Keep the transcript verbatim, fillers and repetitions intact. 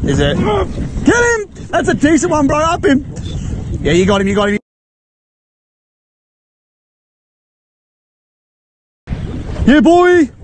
Is it? Get him! That's a decent one, bro. Up him. Yeah, you got him. You got him. Yeah, boy.